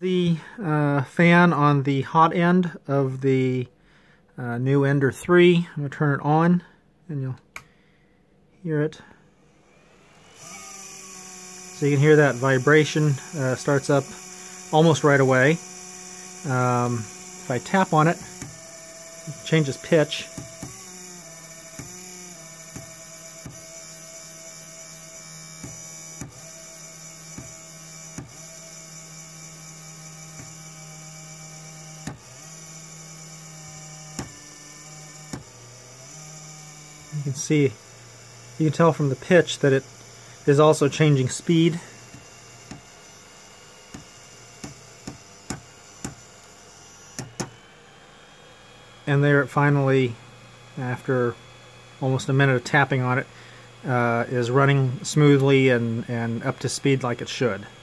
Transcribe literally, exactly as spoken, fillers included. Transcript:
The uh, fan on the hot end of the uh, new Ender three. I'm going to turn it on and you'll hear it. So you can hear that vibration uh, starts up almost right away. Um, if I tap on it, it changes pitch. You can see, you can tell from the pitch that it is also changing speed. And there it finally, after almost a minute of tapping on it, uh, is running smoothly and, and up to speed like it should.